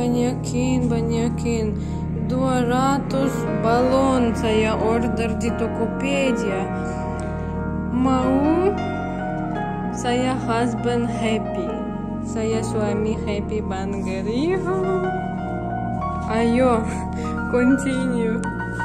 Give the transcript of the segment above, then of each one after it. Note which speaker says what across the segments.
Speaker 1: banyakin 200 balon saya order di Tokopedia. Mau saya husband happy, saya suami happy banget. Ayo continue.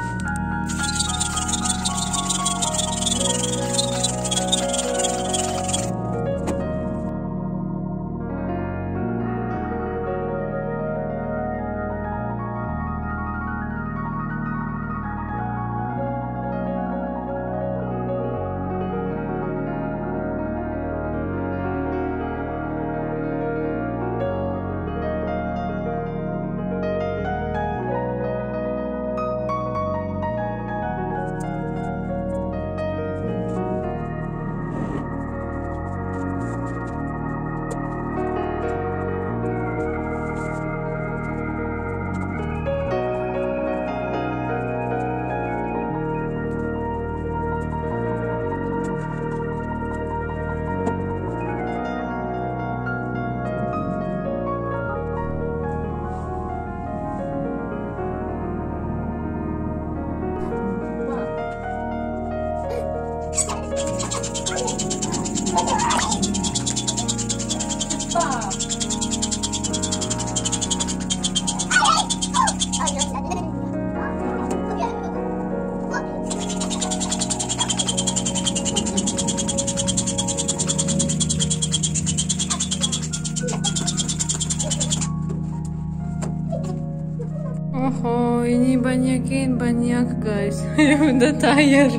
Speaker 1: Oh, ini banyak guys. Udah tired.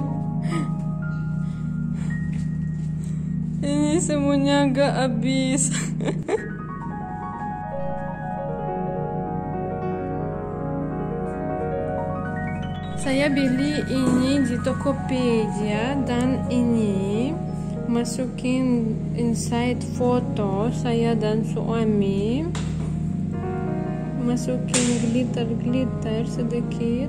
Speaker 1: Ini semuanya gak habis. Saya beli ini di Tokopedia dan ini masukin inside foto saya dan suami. Masukin glitter sedikit.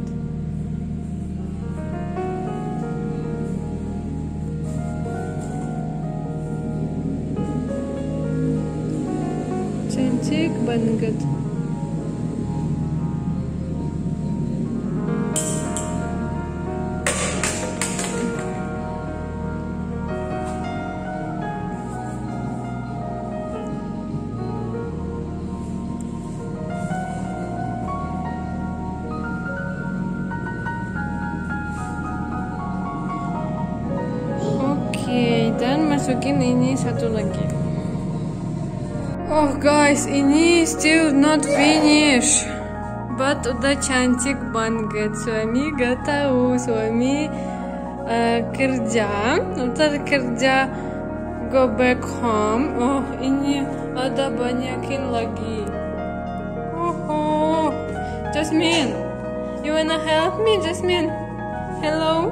Speaker 1: Cantik banget. Dan masukin ini satu lagi. Oh guys, ini still not finish, but udah cantik banget. Suami gak tahu, suami kerja, ntar kerja go back home. Oh, ini ada banyakin lagi. Oh, Jasmine, you wanna help me, Jasmine? Hello.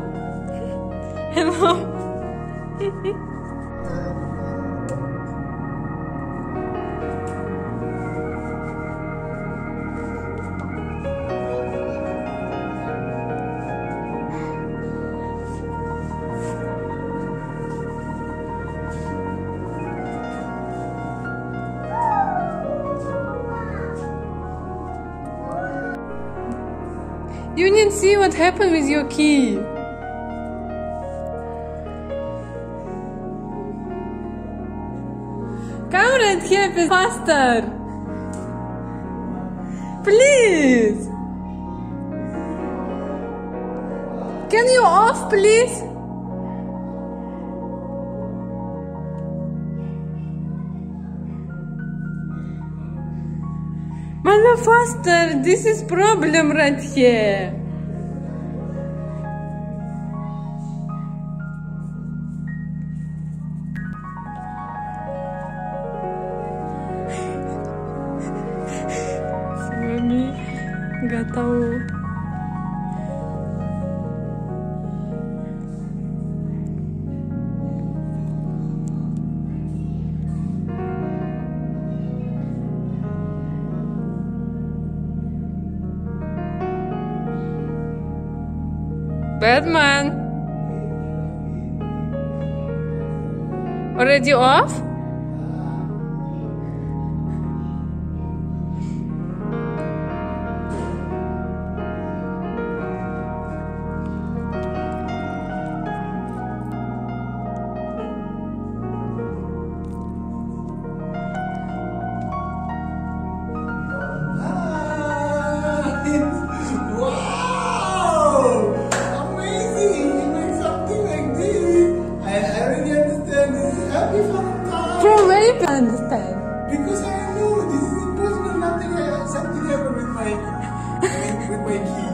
Speaker 1: You didn't see what happened with your key. Come right here faster. Please. Can you off, please? Mana faster? This is problem right here. Suami nggak tahu. Batman. Already off? From where you can understand?
Speaker 2: Because I know this is impossible. Something happened with my key.